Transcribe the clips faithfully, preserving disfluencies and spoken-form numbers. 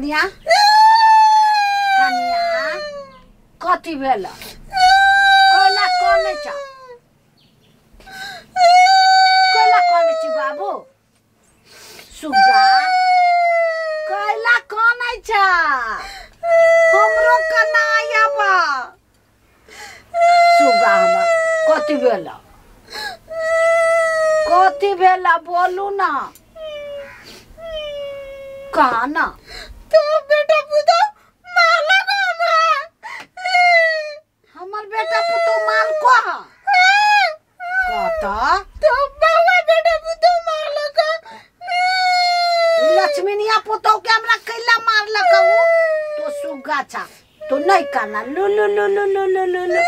कन्या कन्या कथी भेल कोला कोने छ कोला कोने छी बाबू सुगा कोला कोने छ हमरो कना आबा सुगा हमर कथी भेल कथी भेल बोलू ना कहा ना तो बेटा पुतो मारला को हमरा हमर बेटा पुतो माल को कहता तो बाबा बेटा पुतो मारला को लक्ष्मीनिया पुतो के हमरा कैला मारला कहू तो सुगा छा तो नहीं करना लु लु लु लु लु लु लु लु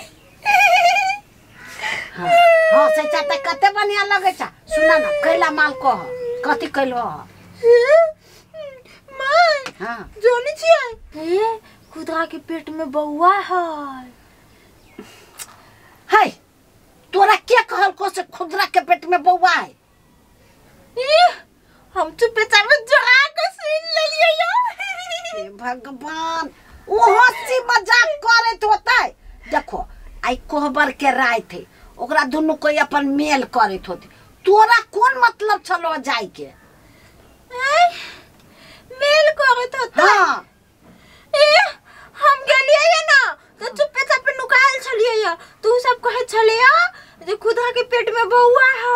हां हां से चाहता कते बढ़िया लगे छा सुना ना कैला माल को कथी कैलो मां हां जोनी छिए हे खुदा के पेट में बौआ है है तोरा के कहल को से खुदरा के पेट में बौआ है हम चुपे चापे जगा के सुन ले लियो हे भगवान वो हंसी मजाक करे होता है देखो आई कोहबर के राय थे ओकरा दोनों कोई अपन मेल करे होते तोरा कौन मतलब छलो जाय के मेल करे होता हां ए हम गेलिए या ना तो चुपे चापे नुकाल छलिए या तू सब कहे छलिया जे खुदा के पेट में बौआ है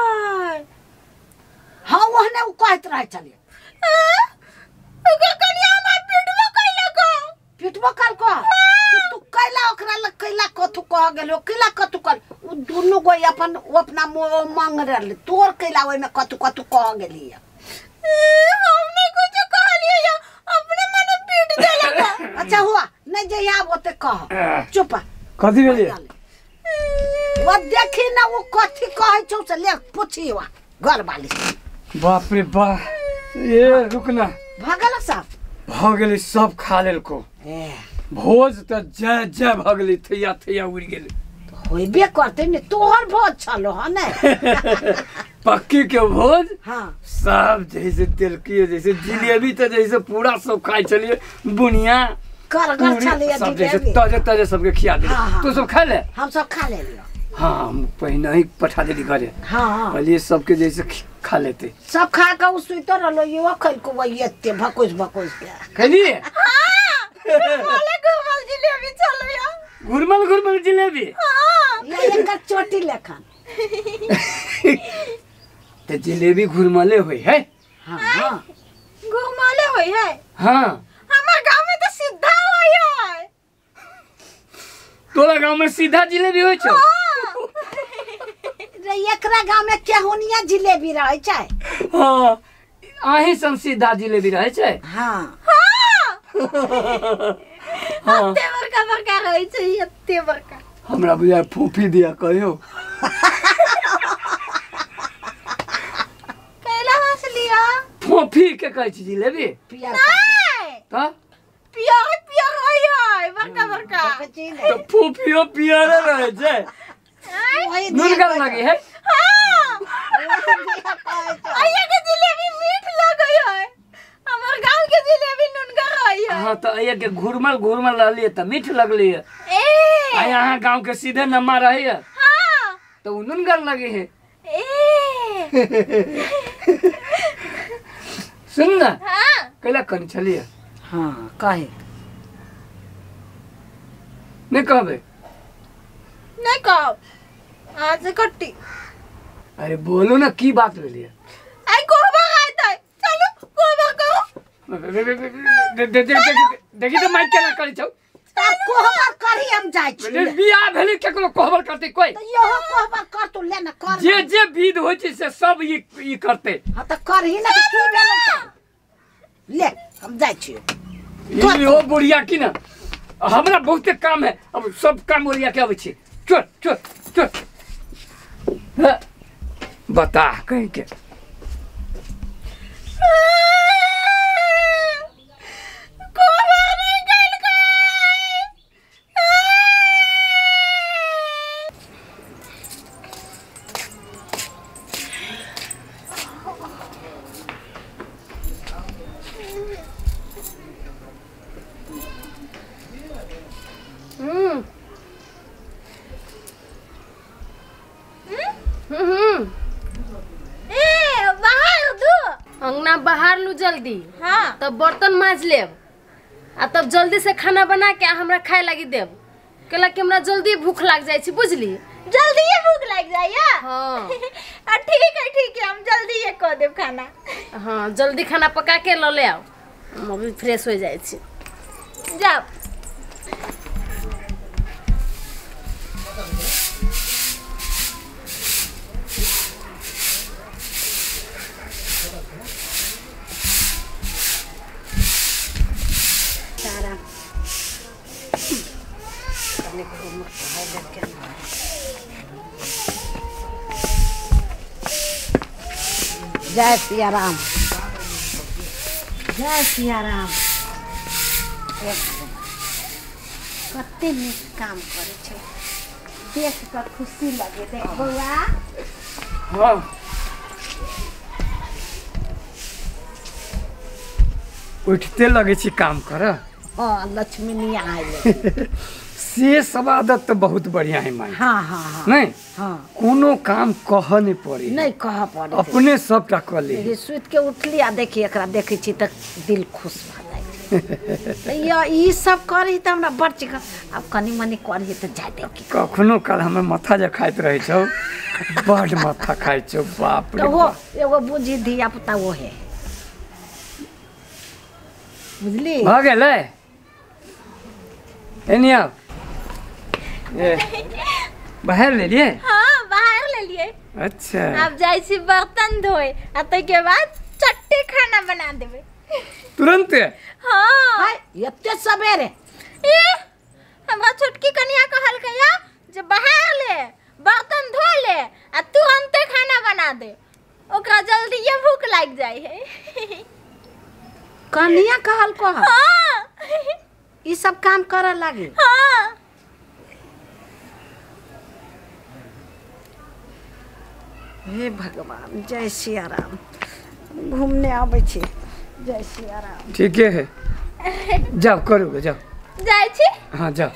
हां ओहने उ कहत रह चले ओकर कन्या में पिटबो कैला को पिटबो कर को तू कैला ओकरा ल कैला कथु कह गेलो कैला कथु कर उ दोनों कोई अपन अपना मांग रहल तोर कैला ओय में कथु कथु कह गेली हमने कुछ कह लिया अपने मन पीट देला अच्छा हुआ नहीं जे आब होते कह चुप कथी भेलिए वो देखी ना वो कथी कहै छौ से ले पूछी वा घर वाली बाप रे बाप ये रुकना भगल साहब भ गेली सब खा लेल को ए भोज त जय जय भ गेली थैया थैया उड़ गेली होइबे करते ने तोहर भोज छलो ह ने पक्की के भोज हां सब जैसे तिल की जैसे जिलेबी तो जैसे पूरा सब खाई चलिए बुनिया कर कर छलिए सब जैसे ताजे ताजे सबके खिया दे हाँ, हाँ, तू सब खा ले हम सब खा ले लियो हाँ हम पहले ही पठा देली घरे हां हां पहले सबके जैसे खा लेते सब खा के उ सुइतो रहलो यो खल को वही एते भकुस भकुस के खली हां वाले घुमल जिलेबी चलिया घुरमल घुरमल जिलेबी हां ले एकर चोटी लेखन ते जिलेबी घुरमले होई है हां हां घुमले होई है हां हमार गांव में तो सीधा होई है तोरा गांव में सीधा जिलेबी होय छ रे एकरा गांव में केहुनिया जिलेबी रहै छै हां आही सन सीधा जिलेबी रहै छै हां हां हां अत्ते बड़का बड़का रहै छै अत्ते बड़का हमरा बुझा फूफी दिया कहियो कैला हंस लिया फूफी के कहै छी जिलेबी पिया नहीं त पियर पियर होई है बड़का बड़का तो फूफियो पियरे रहे छै नुनगर लगी है हां आइए के जिलेबी मीठ लगई है हमर गांव के जिलेबी नुनगर होई है हां त ये के घुरमल घुरमल रहली त मीठ लगली है ए आ यहाँ गांव के सीधे नमा रही है हां तो नुनगर लगी है ए सुन ना हां कैला कन छलिए हां काहे नहीं कहबे नहीं कब आज से कट्टी अरे बोलो ना की बात भेलिए आई कोबा खाइता है चलो कोबा कहो देखी तो माइक केना करी छौ तब कोहबर करी हम जाय छी बियाह भेली केकरो कहबर करते कोई तो यहो कोहबर कर तू ले ना कर जे जे विध होय छै से सब ई ई करते हां त करही ना की भेलो ले हम जाय छी ई ओ बुढ़िया की ना हमरा बहुते काम है अब सब काम ओरिया के आबै छी चल चल चल बता कहीं के अंगना बाहर लू जल्दी। हाँ तब बर्तन मांज लेब आ तब जल्दी से खाना बना के हमरा खाए लगी देब केला कि हमरा जल्दी भूख लग जाय छी बुझली। जल्दी ये भूख लग जाइए। हाँ आ ठीक है ठीक है हम जल्दी ये कर देब खाना। हाँ जल्दी खाना पका के ल ले आओ हम अभी फ्रेश हो जाय छी। जाओ। जय सिया राम जय सिया राम। कते नीक काम करे छै देख के खुशी लगे। देख बौआ हाँ उठते लगे छी काम कर। हाँ लक्ष्मी नहीं आए से सब आदत तो बहुत बढ़िया है माई। हाँ हाँ हाँ नहीं हाँ कोनो काम कह नहीं पड़े नहीं कह पड़े अपने सबटा कर ले। ये सुत के उठली आ देखी एकरा देखे छी तक दिल खुश भ जाए। या ई सब करही त हमरा बड़ चिक अब कनी मनी करही त जाय दे की कखनो काल हमें माथा जे खाइत रहे छौ बड़ माथा खाइ छौ बाप रे तो वो बाप। एगो बुझी धिया पुता वो है बुझली। भ गेलै एनिया ये बाहर ले लिए। हाँ बाहर ले लिए। अच्छा अब जाई छी बर्तन धोए आ तै के बाद चट्टे खाना बना देबे तुरंत। हाँ हाय एते सवेरे ए हमरा छोटकी कन्या कहल कया जे बाहर ले बर्तन धो ले आ तुरंते खाना बना दे ओकरा जल्दी ये भूख लग जाय है। कन्या कहल कह हाँ ई सब काम करे लागी। हाँ हे भगवान जय सिया राम घूमने आबै छी। जय सिया राम। ठीक है जाओ करो जाओ। जाय छी। हाँ जाओ।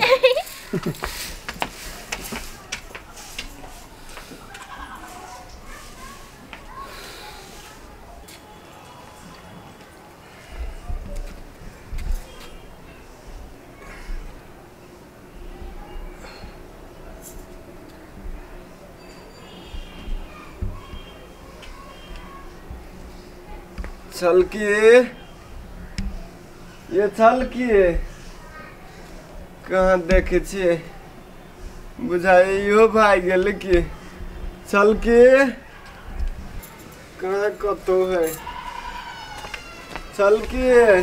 छलकी ये छलकी कहाँ देखे छिए बुझाए इहो भाग गेल की छलकी कहाँ कतो है छलकी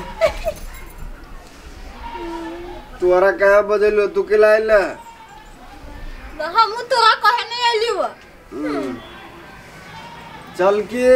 तोरा कहाँ बजेलो तू के लाइला हम तोरा कहे नहीं एलियो। छलकी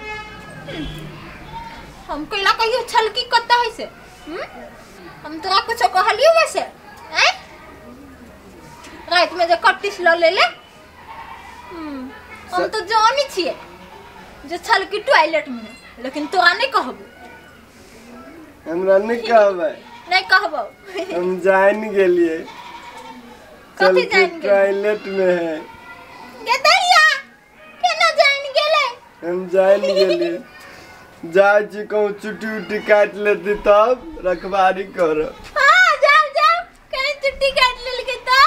हम कइला कहियो छलकी कत्ता है से हम हम तोरा कुछ कहलियो वैसे हैं रात में जे कट्टिस ल ले ले हम तो जानी छिए जे छलकी टॉयलेट में लेकिन तोरा नहीं कहबो। हमरा नहीं कहबै नहीं कहबो। हम जान गेलिए कथि जान गेल टॉयलेट में है गे दैया केना जान गेले हम जान गेलिए जाय छी कहूँ चुटी उटी काट लेती तब रखवारी कर। हाँ जाओ जाओ कहीं चुट्टी काट ले के तो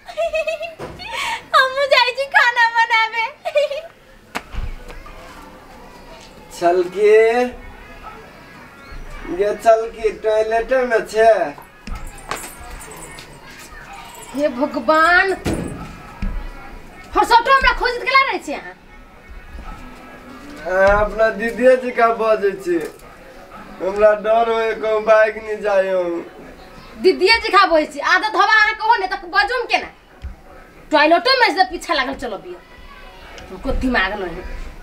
हम जाई छी खाना बनावे। छलकी ये छलकी टॉयलेट में छे। हे भगवान फरसटो हमरा खोजित गेला रहै छी अहाँ। अहाँ अपना दीदी जी का बजे छी हमरा डर होए कहूँ बाइक नहीं जाए हम दीदीए जी खा बहै छी आदत हवा अहाँ कहो ने त बजम केना टॉयलेटो में से पीछा लागल चलो बिया तुमको दिमाग नहीं।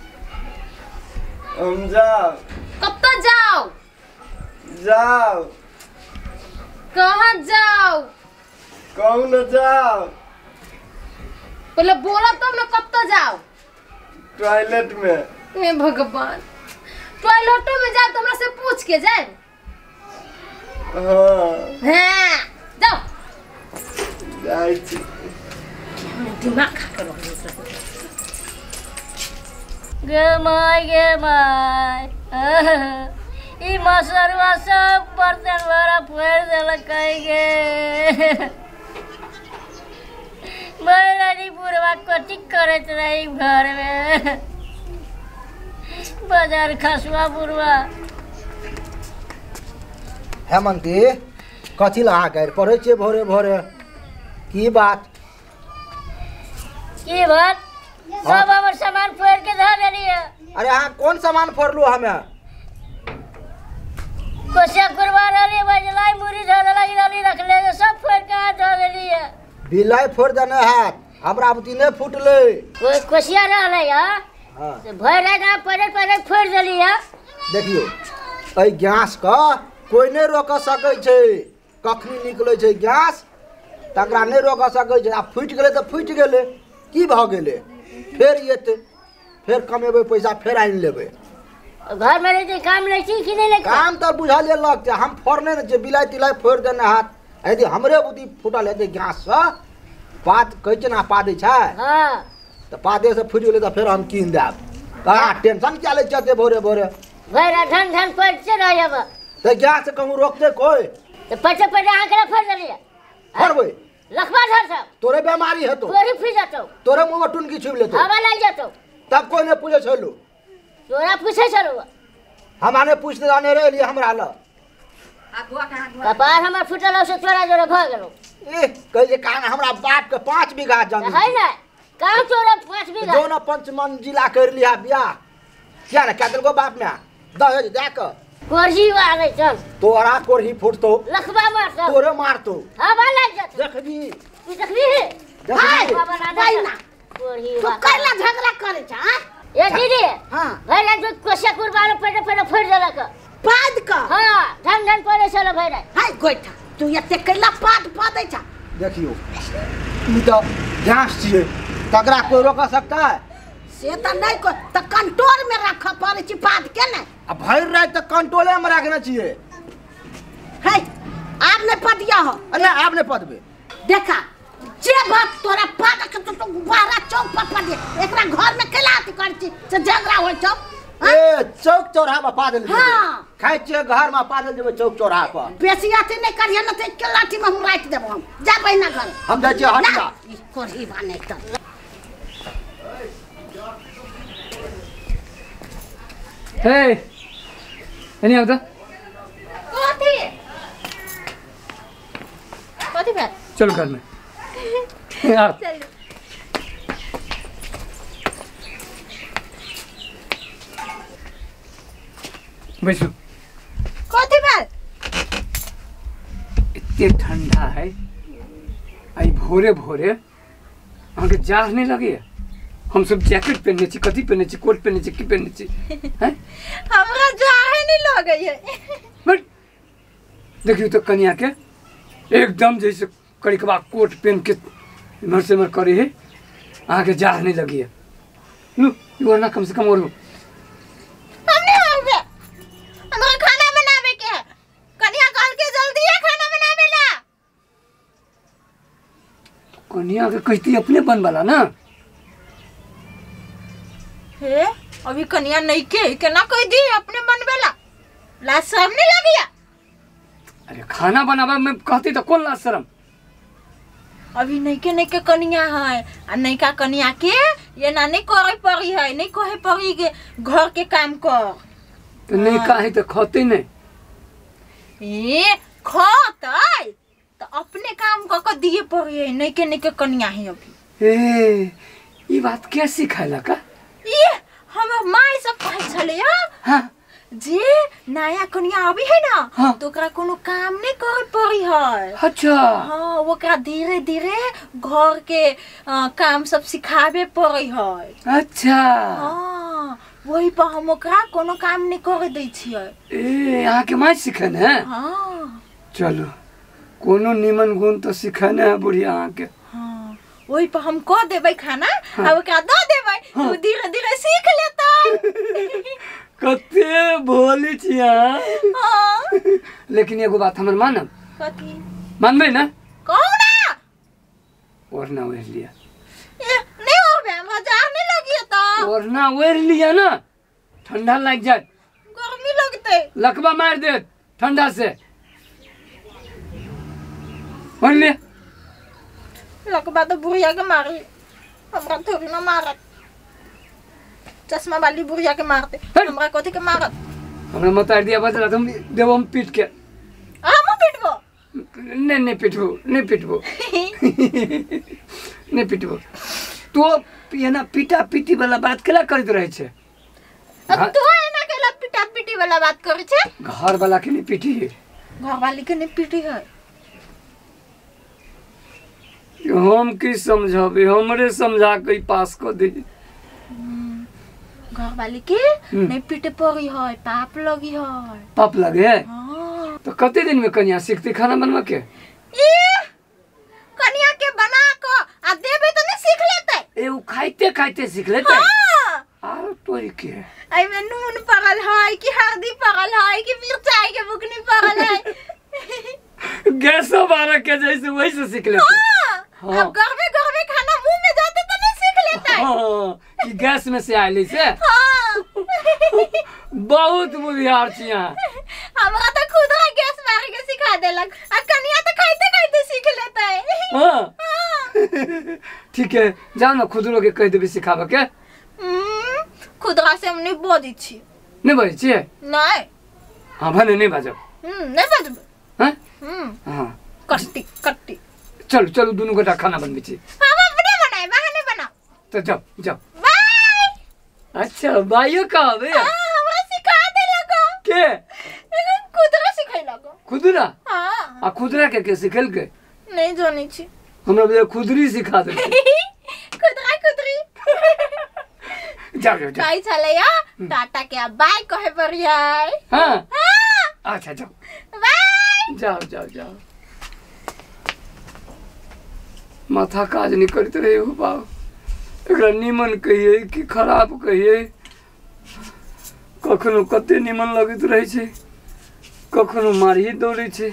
हम जाओ कत्ता जाओ जाओ कहाँ जाओ कहूँ न जाओ पहले बोला तब ना कत्ता जाओ। टॉयलेट में। हे भगवान टॉयलेटो में जाओ तो हमरा से पूछ के जाए। हाँ हाँ जाओ जाय छी दिमाग खा कर गे माय गे माय ई मसरवा सब बर्तन भरा फोड़ देल कहेंगे बड़ी बुढ़वा कथी करत रही घर में बाजार खसुआ बुढ़वा। हेमंती कथी लगा कर पड़े छे भोरे भोरे की बात की बात सब हमर सामान फोड़ के धर देली है। अरे हाँ कौन सामान फोड़लू हमें कोसिया करवा रही बजलाई मुरी धर देली डाली रख ले सब फोड़ के हाथ धर देली है। बिलाई फोड़ देने हाथ हमरा बुती ने फूटले कोई कोसिया रहले है हां से भर रात आप पड़े पड़े फोड़ देली है। देखियो ए गैस का कोई नहीं रोक सकै छे कखनी निकले छे गैस तकरा नहीं रोक सकै छे आ फूट गेले त फूट गेले की भ गेले फेर येते फेर कमेबे पैसा फेर आइन लेबे घर में रही काम ले छी कि नहीं ले काम त बुझाले लग छे हम फोड़ने न छे बिलाई तिलाई फोड़ देने हाथ यदि हमरे बुद्धि फूटल हेते गैस से बात कहै छे ना पादे छै हां त पादे से फूट गेले त फेर हम कीन देब कहाँ टेंशन क्या ले चते भोरे भोरे भैरा धन धन पड़ से रह जाब त गैस कहूं रोकते कोई तो पचे पचे आंकड़ा फोड़ देली फोड़बे लखवा धर सब तोरे बीमारी है तो तोरी फिर जातो तोरे मुंह में टुनकी छुप लेतो हवा लग जातो तब कोई ने पूछे छलो तोरा पूछे चलो हमारे पूछते जाने रे लिए हमरा ल कपार हमर फुटल से तोरा जोरे भ गेलो ए कह जे कान हमरा बाप के पाँच बीघा जमीन है ना काम तोरा पाँच बीघा दोनों पंच मंजिला कर लिया बियाह क्या ना कदल को बाप में दहेज दे के कोरजी वाले चल तोरा कोरही फुटतो लखवा मारतो तोरे मारतो हवा लग जातो देखबी तू देखली है हाय बाबा ना भाई ना कोरही तू कैला झगड़ा करे छ हां ए दीदी हां भैरा जो कोसिया कुरबालो पड़े पड़े फोड़ देलक पाद का हां धन धन पड़े चलो भैरा हाय गोइठा तू एते कैला पाद पादे छ देखियो ई तो घास छिए तकरा कोई रोक सकता है से त नहीं को त कंट्रोल में रख पड़े छी पाद के नहीं अब भर रात तक कंट्रोले में रखना चाहिए है आपने पदिया हो अरे आपने पदबे देखा जे बात तोरा पाद के तो बाहर चौक पर पदे एकरा घर में कैला आती कर छी से झगड़ा होय छ ए चौक चौराहा में पादल हाँ। खाइ छिए घर में पादल जेबे चौक चौराहा पर बेसी आती नहीं करिए न ते के लाठी में हम राख देबो हम जा बहिना घर हम जाय छिए हटिया ई कोरही बने त हे एनी आउ त कथी कथी बात चलो घर में आ चल बैसो कथी बात इतने ठंडा है आई भोरे भोरे अहाँ के जाड़ नहीं लगे हम सब जैकेट पहनने छी कथी पहनने छी कोट पहनने छी की पहनने छी हैं हमरा जाहे नहीं लगे है बट देखियो तो कन्या के एकदम जैसे कड़िकबा कोट पहन के इमर से इमर करे है अहाँ के जाड़ नहीं लगी है लो यू ना कम से कम और लो हमने आवे हमरा खाना बनावे के है कन्या कल के जल्दी है खाना बनावे ला कन्या के कहती अपने बन वाला ना हे अभी कन्या नहीं के केना कह दी अपने बनवे ला लाज शर्म नहीं लगिया अरे खाना बनावा में कहती तो कौन लाज शर्म अभी नहीं के नहीं के कन्या है आ नहीं का कन्या के ये ना नहीं करे पड़ी है नहीं कहे पड़ी के घर के काम कर तो नहीं काहे तो खाते नहीं ए खतै तो अपने काम क के दिए पड़ी है नहीं के नहीं के कन्या है अभी ए ये बात क्या सिखाला का ये हमर माई सब कहे छले हाँ जे नया कन्या अभी है ना हाँ। तो ओकरा कोनो काम नहीं करे पड़ी है अच्छा हाँ ओकरा धीरे धीरे घर के आ, काम सब सिखावे पड़ी है अच्छा हाँ वही पर हम ओकरा कोनो काम नहीं करे दै छियै ए यहाँ के माँ सिखन है हाँ चलो कोनो निमन गुण तो सिखन है बुढ़िया यहाँ के हाँ वही पर हम कह देबै खाना हाँ। आ ओकरा दऽ देबै हाँ। वो धीरे धीरे सीख लेता कते भोली छिया हाँ लेकिन एगो बात हमर मानब कथी मानबे ना कहू ना ओढ़ना ओढ़ लिया ए, नहीं होबे हमरा जार नहीं लगिए तो ओढ़ना ओढ़ लिया ना ठंडा लग जाए लकवा मार दे ठंडा से। बोल ले लकवा तो बुढ़िया के मारी, हमरा थोड़ी ना मारत। चश्मा वाली बुढ़िया के मारते, हमरा कथी के मारत? हमरा मतार दिया बदला तुम देव हम पीट के। हम पिटबो? नहीं नहीं पिटबो, नहीं पिटबो। नहीं पिटबो। तो ये ना पीटा पीटी वाला बात केला करत रहे छे। अब तो है ना केला पीटा पीटी वाला बात करे छे? घर वाला के नहीं पीटी है। घर वाली के नहीं पीटी है। हम की समझाबे, हमरे समझा के पास कर दे। घर वाली के नहीं पीटे पड़ी है, पाप लगी है। पाप लगे? हां। तो कते दिन में कन्या सीखती खाना बनवा के? ए कन्या के बना को आ देबे तो नहीं सीख लेते। ए वो खाइते खाइते सीख लेते। हां। आरो तोरी के आई में नून पड़ल है कि हल्दी पड़ल है कि मिर्चाई के बुकनी पड़ल है। गैसो बारह के जैसे वैसे सीख लेते। हां। अब घर में घर में खाना मुंह में जाते तो नहीं सीख लेते। हां कि गैस में से आइली से। हां। बहुत बुधियार छिया। हमरा तो खुद ना गैस मारे के सिखा देलक, आ कन्या तो खाइते खाइते सीख लेता है। हां ठीक है, जाओ ना खुदरो के कह देबे सिखाबे के। हम्म खुदरा से हम नहीं बोली छी। नहीं बजे छी? नहीं। हां भने नहीं बाजब। हम्म नहीं बाजब। हैं? हम्म हां कट्टी कट्टी। चलो चलो दोनों गोटा खाना बनबे छी। हम अपने बनाए, बहाने बनाओ। तो जाओ जाओ। बाय। अच्छा बाइयो कहबे? हां हमरा सिखा देलक। के? खुदरा सिखैलक। खुदरा? हां। आ खुदरा के के सिखेल के? नहीं जानी छी। हमरा बे खुदरी सिखा दे। खुदरा खुदरी। जाओ जाओ जाओ। काई चलैया टाटा के बाय कहे बढ़िया। हां हां अच्छा जाओ बाय। जाओ जाओ जाओ। माथा काज नहीं करते रहे हो बाबू। एकरा निमन कहिए कि खराब कहिए, कखनो कते निमन लगत रहे छे, कखनो मारिए दौड़े छे।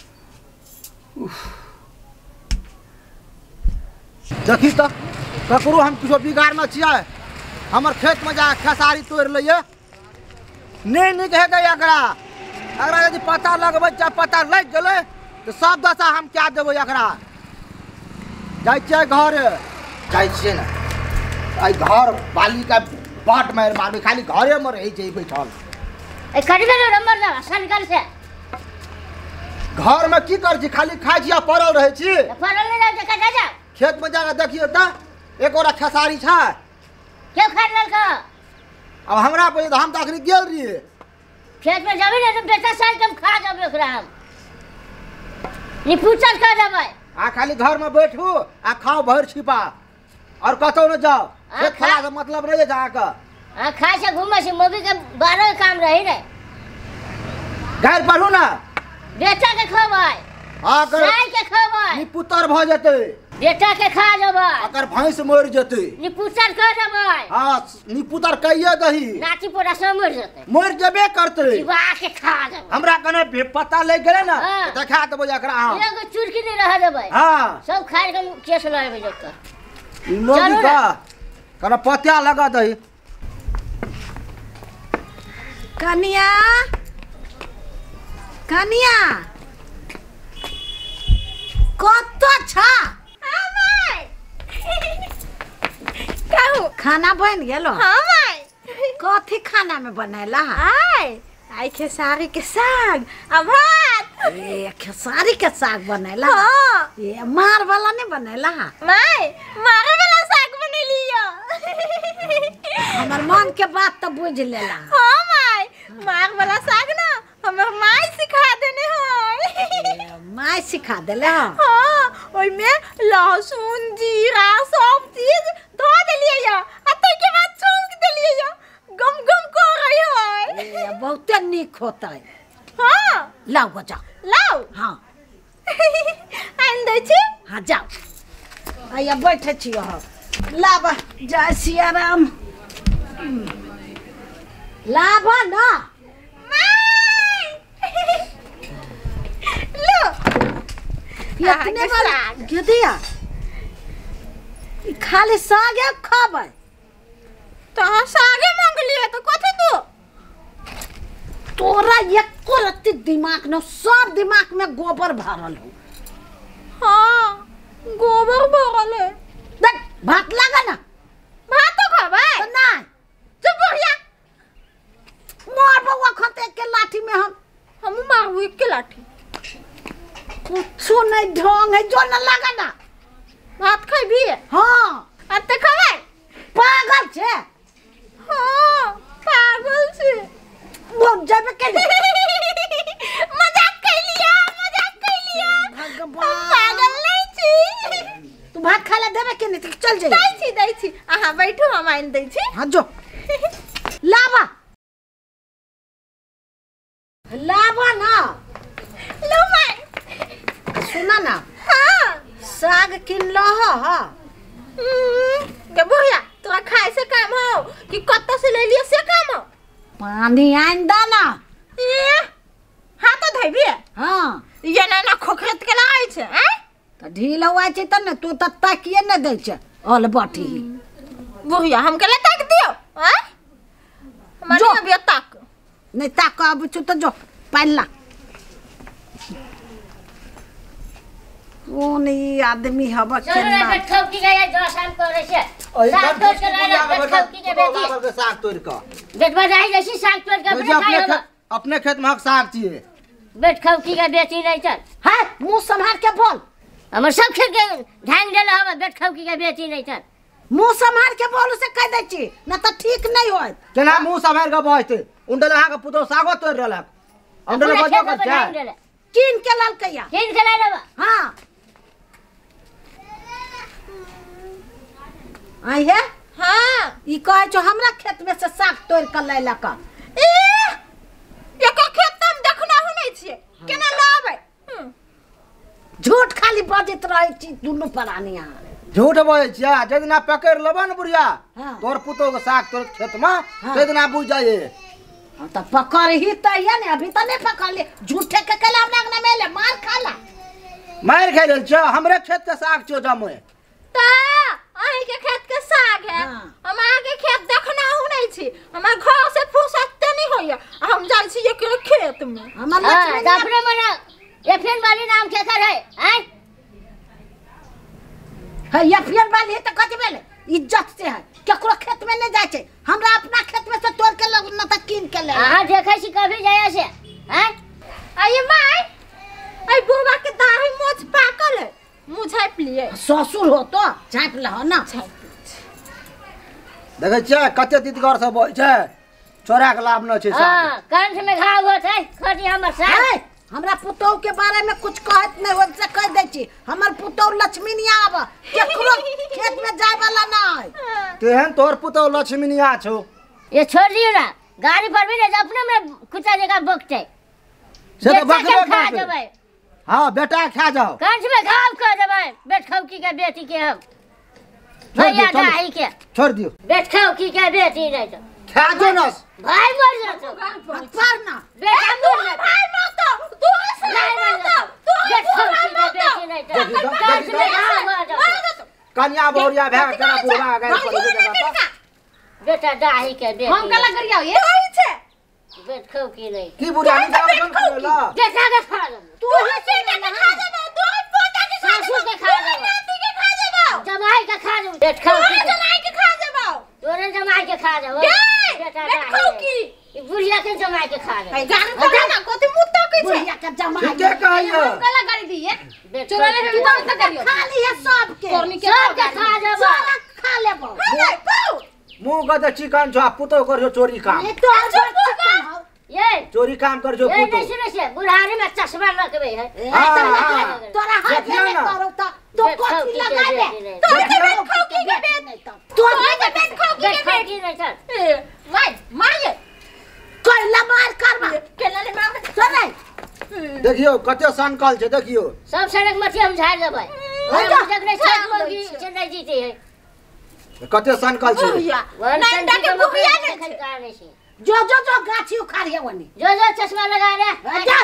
देखी तो ककरो हम कुछ बिगाड़ न छियै। हमर खेत में जा खेसारी तोड़ लिये, नहीं नहीं कहे गई एकरा। अगर यदि पता लगबे चाहे पता लग गए तो सब दशा हम क्या देवे एकरा। जाय छियै घर, जाय छियै ना आई घर बाली का बाट मार मारबे, खाली घरे में रही छै बैठल। ए कटबे न नंबर जा सरकार से। घर में की कर छी, खाली खाइ छी आ पड़ल रहे छी। पड़ल नहीं रह जा जा। खेत में जाके देखियो त एक ओरा खेसारी छै। क्यों खाड़ लल का? अब हमरा पे हम त आखिर गेल रहिए खेत में जाबे ना, बेटा साल कम खा जाबे ओकरा हम। नी पूछल का जाबे। आ खाली घर में बैठू आ खाओ भर छिपा और कतौ न जाओ। खेत खला से मतलब नहीं है जाके। हां खा से घूमे से मोबी के बारह काम रही रे। घर पढ़ू ना, बेटा के खवाए। हां कर गाय के खवाए। नी पुत्र भ जते, बेटा के खा जाबे। अगर भैंस मर जते, नी पूछल का जाबे। हां नी पुत्र कहिए दही, नाची पोरा से मर जते। मर जबे करते। जीवा के खा जाबे। हमरा कने भी पता लग गेले ना हाँ। तो देखा देबो एकरा हम। एगो चुरकी नहीं रह जाबे। हां सब खाए के केस लाएबे जकर। लोग चलो का ना। कने पत्या लगा दही। कन्या कन्या कत छ? कहू खाना बन गेलो? हां माय। कथी खाना में बनेला? आय आई खेसारी के साग आ भात। ए खेसारी के साग बनेला? हां। ए मार वाला नहीं बनेला? माय मारे वाला साग बने लियो। हमर मन के बात तो बुझ लेला। हां माय मार वाला साग ना हमर माय सिखा देने है। माय सिखा देले? हां ओइ में लहसुन जीरा सब चीज धो देलिए या आ तै के बाद छौंक देलिए या गम गम कर रही है। ए बहुते निक होता है। हां लाओ बजा। लाओ। हां आन दे छी। हां जाओ। आया बैठे छी हो। लाबा जय सिया राम। लाबा ना लो इतने वाला गदिया खाली साग खाबै तो सागे मांग लिए तो कथि तू तोरा एको रत्ती दिमाग न सब दिमाग में गोबर भरल हो। हाँ गोबर भरल है। देख भात लगा ना भात तो खाबे तो ना चुप बढ़िया मार बउआ खते के लाठी में हम हम मारू एक के लाठी कुछ नहीं ढंग है जो न लगा ना भात खाई भी है। हाँ अब तो खाबे पागल छे। हाँ पागल छे वो जब के मजाक कर लिया मजाक कर लिया भगवान पागल नहीं छी। तू भात खा ले देबे के नहीं चल जाई दै छी दै छी आहा बैठो हम आइन दै छी। हां जो लावा लावा ना लो मैं सुना ना हाँ साग किन लो हां के बुढ़िया तोरा खाए से काम हो कि कत्ता से ले लिया से काम हो। पानी आइन दाना ए हां तो धइबी हां ये ना ना खोखरत के लगाई छे हैं त ढील होय छै त न तू त ताकिए न दै छै ऑल बाटी बुढ़िया हम के ले ताक दियो हैं हमारी अभी ताक नहीं ताक अब छु त जो पाला कौन ई आदमी हवा के चलो रे ना ठोकी गया जो शाम करे से साग तोड़ के लाना ठोकी के बेटी के साग तोड़ के बेट बजाई जैसी साग तोड़ के देखिए अपने खेत अपने खेत में हक साग चाहिए बेट खौकी के बेटी नहीं चल है मुंह संभाल के बोल हमर सब खेत के ढांग देला हम बेट खौकी के बेटी नहीं चल मुंह संभाल के बोल से कह दै छी न त ठीक नहीं होय केना मुंह संभाल के बजते उंडल हां के पुतो सागो तोड़ रहलक उंडल बजो कर छै किन के लाल कहिया किन के लाल हां आई है हां ई कहे छो हमरा खेत में से साग तोड़ के लैला का ए एको खेत हम देखना हो नहीं छिए केना लाबै झूठ खाली बजत रहे छी दुनु प्राणी यहाँ झूठ बोले छिया जदिना पकड़ लेबा न बुढ़िया हाँ। तोर पुतो के साग तोड़ खेत में जदिना बुझ जाए त पकड़ ही त या ने अभी त नहीं पकड़ ले झूठे के कला लगना मेले मार खाला मार खा लेल छ हमरे खेत के साग छो जमे ता अही के खेत के साग है हाँ। हम आगे खेत देखना हो नहीं छी हमरा घर से फुर्सत नहीं होया हम जाई छी एक खेत में हमर हां लक्ष्मी दाफरे मना ये फेन वाली नाम के कर है हैं है या फिर वाली है त कथि भेले इज्जत से है केकरो खेत में नहीं जाय छै हमरा अपना खेत में से तोड़ के लग न त कीन के ले हां देखै छी कभी जाया से हैं आये माय आई बुआ के दाढ़ी मोछ पाकल है मुंह झाप लिए ससुर हो तो झाप ल हो ना देखे छ कते तितगर सब बोल छ चोरा के लाभ न छै साग हां कंठ में घाव होत है खटी हमर साग है हमरा पुतौ के बारे में कुछ कहत नहीं हो से कह दै छी हमर पुतौ लक्ष्मी नहीं आब केकरो खेत में जाय वाला नहीं तेहन तोर पुतो लक्ष्मीनिया छो ये छोड़ दियो ना गाड़ी पर भी नहीं अपने में कुत्ता जगह बकते से तो बकरे खा कर देबै हां बेटा खा जाओ कंठ में घाव कर देबै बेट खौकी के बेटी के हम छोड़ दियो, भैया चलो। दाई के छोड़ दियो बेट खौकी के बेटी नहीं तो खा जो न भाई मर जातो पर ना बेटा मर जातो भाई मत तू से नहीं मर जातो बेट खौकी के बेटी नहीं तो कंठ में घाव कर देबै कन्या बोरिया भे केना पूरा गए पड़े जगह पर बेटा दाई के बेटी हम कला करिया ये होई छे बेट खौकी नहीं की बुढ़िया नहीं जाओ कौन खेला बेटा के खा ले तू हसे के खा देबो तू पोता के खा सासू के खा देबो नाती के खा देबो जमाई के खा देबो बेट खौकी के जमाई के खा देबो तोरे जमाई के खा देबो बेटा बेट खौकी ई बुढ़िया के जमाई के खा देबो गान पता ना कोती मुत्ता के छे बुढ़िया के जमा के कहियो कला करी दी ये बेट चोरा ले खौकी तू बात करियो खा लिया सब के तोरनी के सब के खा देबो सारा खा लेबो नहीं पाऊ मुंह गद चिकन छो पुतो कर जो चोरी काम ये तो चिकन हो ये चोरी काम कर जो ये पुतो नहीं सुने से बुढ़ारी में चश्मा रखबे है हाँ, हाँ। तोरा हाथ देखियो में ना। करो त तो बेट कोठी खौकी के लगा बेटी ले नहीं। तो देखियो। बेट खौकी के बेट नहीं तो तो तो बेट खौकी बेट के बेट खौकी नहीं चल ए माय माय कोइला मार करबा केला ले मार सुनै देखियो कते संकल छे देखियो सब सड़क मछली हम झाड़ देबै हम जा। जब नहीं छत होगी चेन्नई जीते है कते संकल छे बुढ़िया वन नहीं डाके बुढ़िया ने छे नहीं छे जो जो जो गाछी उखाड़िए वनी जो जो चश्मा लगा रे जा।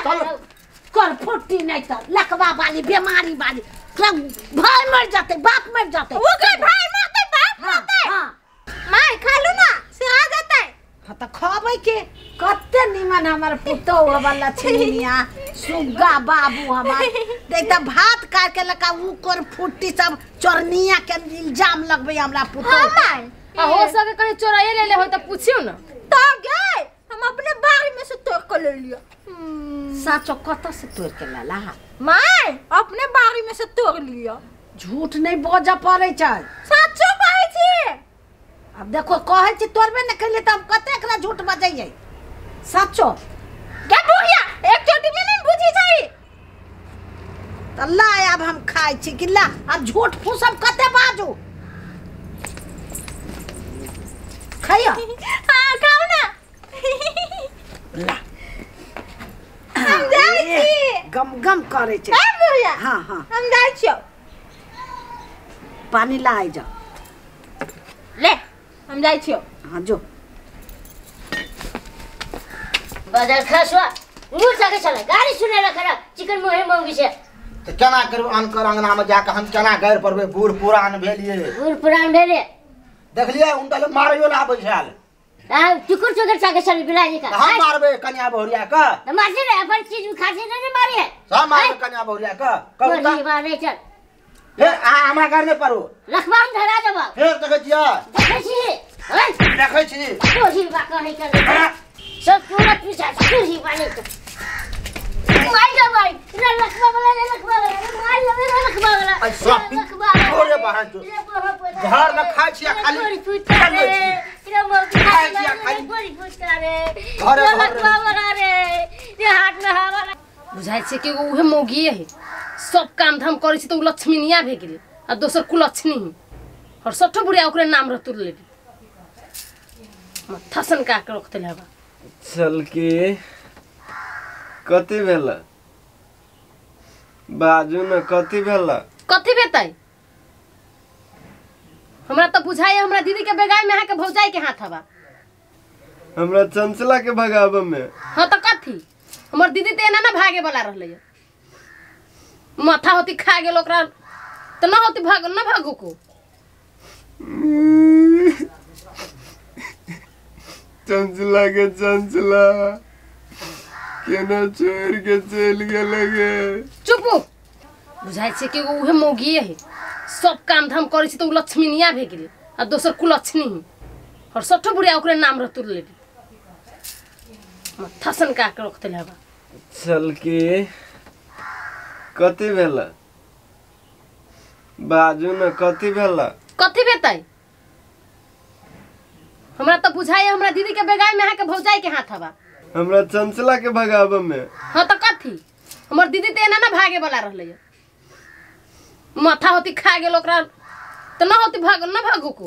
कर फुट्टी नहीं तो लकवा वाली बीमारी वाली सब भाई मर जाते बाप मर जाते वो के भाई मारते बाप हाँ मारते हाँ माय खा लू ना से आ जाता है हाँ तो खावे के कते निमन हमर पुतो वाला छनिया सुग्गा बाबू हमार देखता भात काट के लका उ कर फुट्टी सब चोरनिया के इल्जाम लगबे हमरा पुतो आ हो सके कहीं चोराए ले ले हो तो पूछियो ना तो गए हम अपने बारी में से तोड़ के ले लिया साचो कत से तोड़ के लाला मैं अपने बारी में से तोड़ लिया झूठ नहीं बोझा पड़े छै सच्चो कहै छी अब देखो कहै छी तोड़बे न कइले त हम कते एकरा झूठ बजैयै सच्चो क्या बुढ़िया एक चोटी में नहीं बुझी जाई त ला अब हम खाइ छी कि ला अब झूठ फूसब कते बाजू खाइयो हां खाओ ना ला हम जाई छी गम गम करे छै ए बुढ़िया हां हां हम जाई छी पानी ला आई जा ले हम जाई छी हां जो बाजार खासवा मुंह सके चले गाड़ी सुने रखरा चिकन मोहे मंगी से तो केना करू अनकर अंगना में जाके हम केना गैर परबे बूढ़ पुरान भेलिए बूढ़ पुरान भेले देखलिए उनका लोग मारियो ला बैठाल आ टुकुर चोकर सके चले बिलाजी का हम मारबे कन्या बहुरिया का तो मारते रे अपन चीज खाते नहीं मारी है सब मारबे कन्या बहुरिया का कहू बोली मारे चल हे आ हमरा घर में परो लखबाम धरा देबा फेर देखे छिया देखै छी हैं देखै छी बोली बा कहै कर सब पूरा पीछा पूरी वाले तो मार जा भाई रे लखबा वाला रे लखबा वाला मार जा रे लखबा वाला अच्छा थोड़े बाहर जो घर में खाइ छिया खाली गोरी फुटा रे रे मोगी खाइ छिया खाली गोरी फुटा रे रे लखबा वाला रे रे हाथ में हवा बुझाइ छै कि उहे मौगी है सब काम धाम करै छी त उ लक्ष्मीनिया भे गेलै आ दोसर कुलक्षणी और सठो बुढ़िया ओकरे नाम रतुर लेबी मथसन का के रखते लेबा चल के कथी भेल बाजू न कथी भेल कथी बेतै हमरा त बुझाइ हमरा दीदी के बेगाय में आके भौजाई के हाथ हवा हमरा चंचला के भगाव में हां त कथी हमर दीदी त एना ना भागे वाला रहलै माथा होती खा गेल ओकरा त न होती भाग न भागो को चंचला के चंचला केना छोड़ के चल गेल गे चुप बुझाइ छै कि उहे मौगी है सब काम धाम करै छी त उ लक्ष्मीनिया भे गेलै आ दोसर कुलक्षणी और सठो बुढ़िया ओकरे नाम रतुर लेबी मथसन का के रखते लेबा चल के कथी भेल बाजू न कथी भेल कथी बेतै हमरा त बुझाइ हमरा दीदी के बेगाय में आके भौजाई के हाथ हवा हमरा चंचला के भगाव में हां त कथी हमर दीदी त एना ना भागे वाला रहलै माथा होती खा गेल ओकरा त न होती भाग न भागो को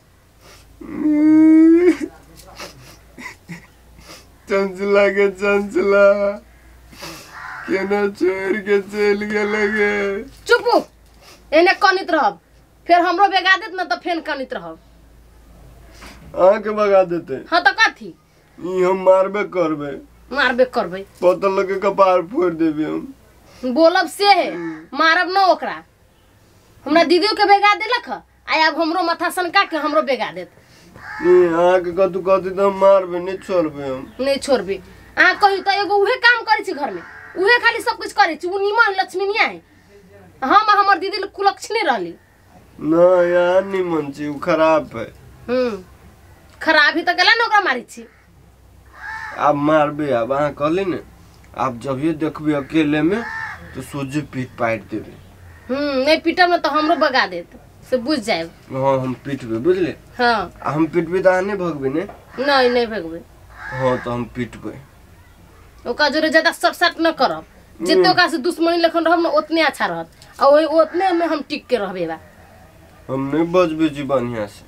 चंचला के चंचला केना छोड़ के चल गेल गे चुप एने कनित रहब फिर हमरो बेगा देत न त फेन कनित रहब आके भगा देते हां त कथी ई हम मारबे करबे मारबे करबै पता लगे कपार फोड़ देबे हम बोलब से है मारब न ओकरा हमरा दीदियो के बेगा देलक आय अब हमरो माथा सनका के हमरो बेगा देत ई आके कतु कथी त हम मारबे नहीं छोड़बे हम नहीं छोड़बे आ कहि त एगो उहे काम करै छी घर में उहे खाली सब कुछ करै छी उ निमन लक्ष्मीनिया है हम हमर दीदी कुलक्षणी रहली ना यार निमन छी उ खराब है हम्म खराब ही त गेला न ओकरा मारै छी अब मारबे अब अहाँ कहली ने आप जब ये देखबे अकेले में तो सोझे पीट पाट देबे हम्म नहीं पीटब न त हमरो बगा देत से बुझ जाए हाँ हम पीटबे बुझले हाँ हम पीटबे त अहाँ नहीं भगबे ने नहीं नहीं भगबे हाँ तो हम पीटबे ओका जोरे ज्यादा सटसट न करब जितने ओका से दुश्मनी लेखन रहब न उतने अच्छा रहत और वही उतने में हम टिक के रहबे बा हम नहीं बजबे जी बढ़िया से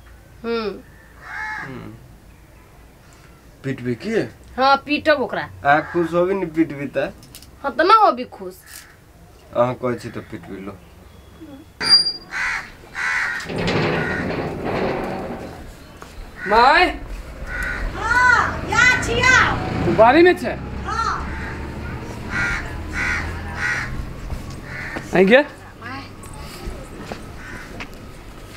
हम्म पीटबे की हाँ पीटब ओकरा आ खुश होबे नहीं पीटबे त हाँ त न होबी खुश अहाँ कहै छी त पीटबे लो माय हां या छिया तू बारी में छे हां आइगे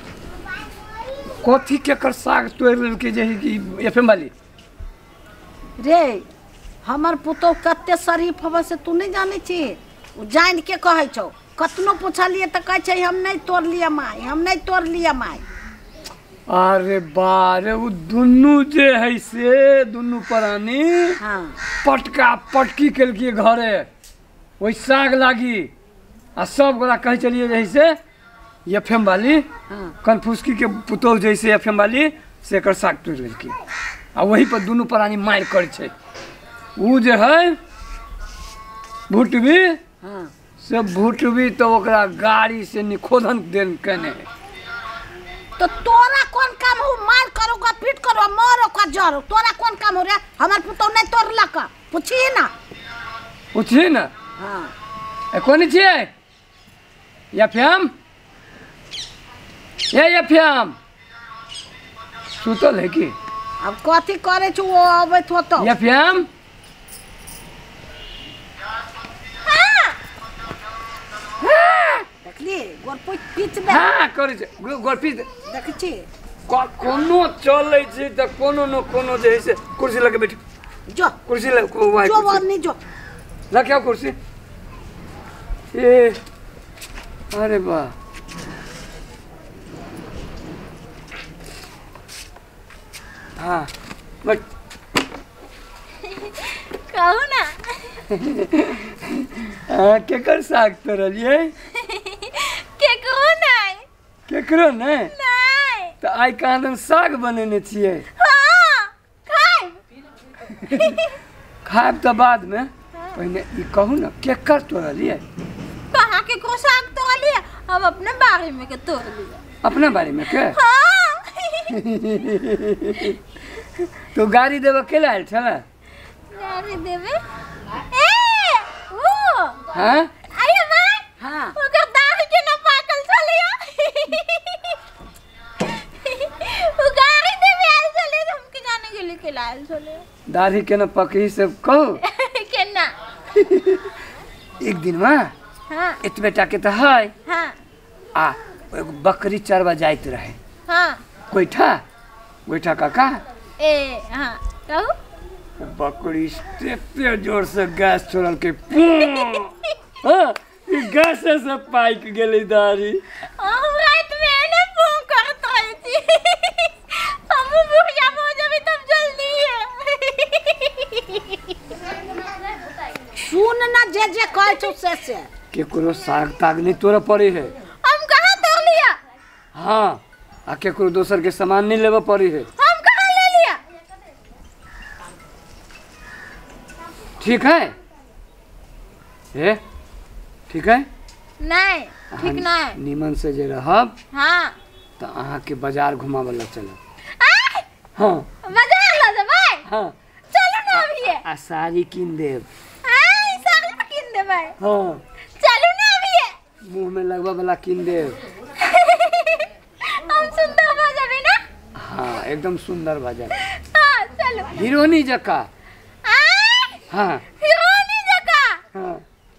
कथी के कर साग तोड़ लेल के जे कि एफएम वाली रे हमर पुतौ कते शरीफ हवा से तू नहीं जाने छी उ जान के कहै छौ कतनो पूछलिए त कहै छै हम नहीं तोड़ लिया माई हम नहीं तोड़ लिया माई अरे बारे वो दुनू जे है से दुनू प्राणी हाँ पटका पटकी केलकिए घरे वही साग लागी आ सब गोरा कहे चलिए जैसे एफ एम वाली हाँ कनफुसकी के पुतौह जैसे एफ एम वाली से एकर साग तोड़ लेलकी आ वही पर दुनू प्राणी मार करे छै उ जे है भुटवी हाँ से भुटवी तो ओकरा गाड़ी से निखोधन देन कने है तो तोरा कौन काम हो मार करो का पीट करो मारो का जरो तोरा कौन काम हो रे हमर पुतौ नहीं तोड़ला का पूछी ना पूछी ना हाँ ए कोन छियै या फ्याम या या फ्याम सुतल है की अब कथी करे छु वो अबैत होतो या फ्याम देखली गोर पीट पीट दे हाँ करे छै गोरपी देख छी कोनो चलै छै त कोनो न कोनो जे है से कुर्सी लगे बैठ जो कुर्सी लगे वहाँ जो वो कुर्सी नहीं जो रखियो कुर्सी ए अरे वाह हाँ बट कहू ना हाँ केकर साग तोड़लिए केकरो नहीं केकरो नहीं नहीं तो आइ कहाँ साग बनेने छियै हाँ खाए खाएब तो बाद में पहले ई कहू ना केकर तोड़लिए कहाँ केकरो साग तोड़ लिया हम अपने बारी में के तोड़ लिया अपने बारे में के हाँ तो गाड़ी देव के लायल छला गाड़ी देवे ए वो हाँ आइए भाई हाँ ओकर दाढ़ी के ना पाकल चलिया वो गाड़ी देवे आइल चले हम के जाने के लिए के लायल चले दाढ़ी के न पकड़ी से कहो केना एक दिन में हाँ इत बेटा के तो है हाँ आ एगो बकरी चरवा जाइत रहे हाँ गोइठा गोइठा काका ए हाँ कहू बकरी एते जोर से गैस छोड़ल के पूं! हाँ, ई गैस से पाइक गेलै दाढ़ी हम रात में ने फोन करत रही थी हम बुढ़िया हो जाबे तब जल्दी है सुन ना जे जे कहै छौ से से केकरो साग ताग नहीं तोड़ पड़े है हम कहाँ तोड़ लिया हाँ आ केकरो दोसर के सामान नहीं लेबे पड़े है हम कहाँ ले लिया ठीक है ए ठीक है नहीं ठीक अहाँ नहीं नीमन से जे रहब हाँ तो अहाँ के बाजार घुमावे ला चलब आय हाँ बाजार ला जबै हाँ चलो ना अभी आ साड़ी किन देब आय साड़ी किन देबै हाँ चलो ना अभी मुंह में लगवा वाला किन देब हम सुंदर हो जाबे ना हाँ एकदम सुंदर बाजार हाँ चलो हीरोनी जका आय हाँ हीरोनी जका हाँ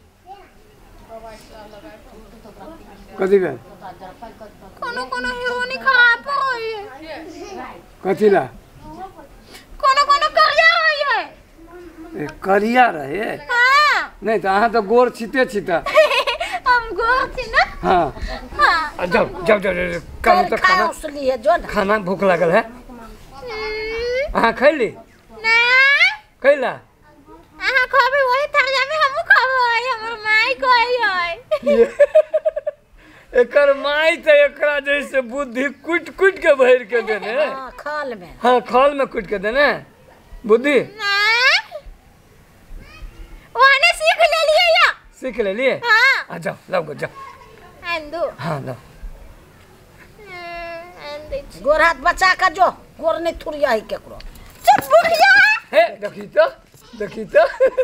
कथी भेल कोनो कोनो हीरोनी खराब होई है कथी ला कोनो कोनो करिया होई है ए, करिया रहे हाँ नहीं तो अहाँ तो गोर छिते छिता हम गोर थी ना हाँ हाँ आ, जाओ जाओ जाओ जाओ, कल कर तो खाना खाओ सुलिए जो ना खाना भूख लागल है हम्म, अहाँ खैली ना खैला अहाँ खाबे वही थालिया में हमहू खाबे हमर माई कोई है एकर माई तो एकरा जैसे बुद्धि कुट कुट के भर के देने हाँ खाल में हाँ खाल में कुट के देने बुद्धि ना वाने सीख ले लिए या सीख ले लिए हाँ आ जाओ लाओ गो जाओ अंदू हाँ लाओ अंदू गोर हाथ बचा के जो गोर नहीं थुरिया है केकरो चुप बुढ़िया हे देखी तो देखी तो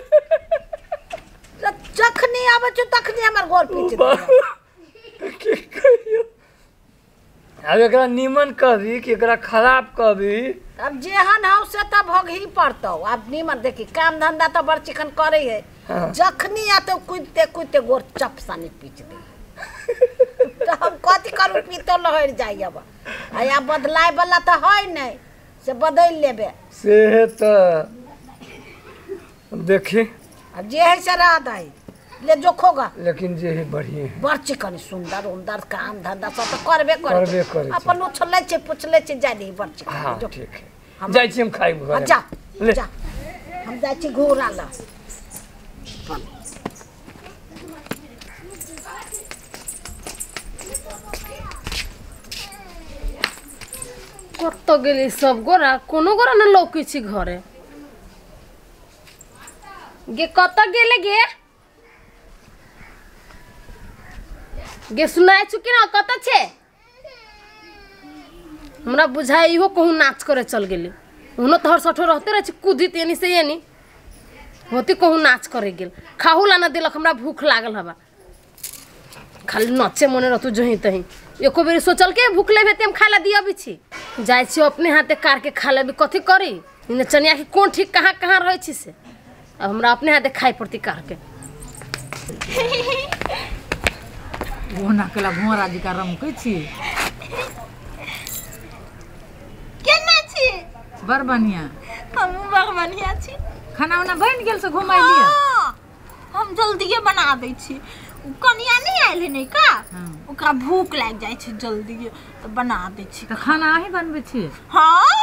जखनी आवे छ तखनी हमर गोर पीछ दे की कहियो अब एकरा नीमन कहबी कि एकरा खराब कहबी अब जेहन हो से तब भोग ही पड़तो अब निमन देखी काम धंधा तो बड़ चिकन करे है हाँ। जखनी आते कुदते कुदते गोर चपसानी पीछ दे तो हम कथी करू पीतो लहर जाई अब आया बदलाय वाला तो है नहीं से बदल लेबे से तो अब देखी जे है से रह दे ले जोखोगा लेकिन जे है बढ़िया है बड़ चिकन सुंदर उंदर काम धंधा सब तो करबे करे करबे करे अपन उछले छे पुछले छे जानी बड़ चिकन हाँ जो ठीक है जाई छी हम खाई हाँ, जा ले जा हम जाई छी घोरा ला কত গেলি সব গোরা কোনো গোরা না লৌকিছি ঘরে গে কত গেলে গে गे सुनाए चुकी ना कत छे हमरा बुझाई इहो कहूँ नाच करे चल गेली उनो तोहर सठो रहते रहे कूदी तेनी से येनी होती कहूँ नाच करे गेल खाहू ला ना दिलक हमरा भूख लागल हवा खाली नचे मने रहतू जही तही एको बेरी सोचल के भूख लेबे तेम खाला दिया भी छी जाय छी अपने हाथे कार के खा लेबे कथी करी इन चनिया की कोन ठीक कहाँ कहाँ रहे छी से अब हमरा अपने हाथे खाई पड़ती कार के वो ना केला भोरा जी का रम कई छी केना छी बर बढ़िया हम बड़ बढ़िया छी खाना वाना बन गेल से घुमाई लिया हम जल्दीए बना दै छी कनिया नहीं आइल है नहीं का ओकरा भूख लाग जाय छै जल्दी तो बना दै छी तो खाना अही बनबे छी हां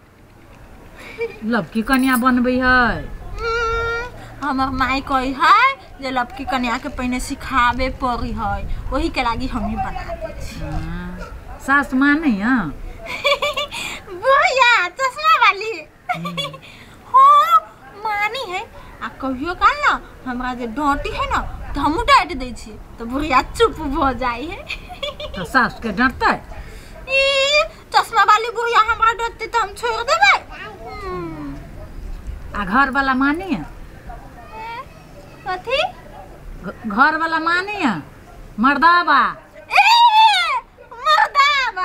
लबकी कनिया बनबे है हमर माई कही है जे लबकी कनिया के पहले सिखावे पड़ी है वही के लागी हम ही बना दै छी सास मां नहीं हां बुढ़िया चश्मा वाली हां मानी है आ कहियो काल ना हमरा जे डांटी है ना तो हम डांट दै छी तो बुढ़िया चुप भ जाई है तो सास के डांटते ई चश्मा वाली बुढ़िया हमरा डांटते तो हम छोड़ देबै आ घर वाला मानी है कथी घर वाला मानी है मर्दाबा ए मर्दाबा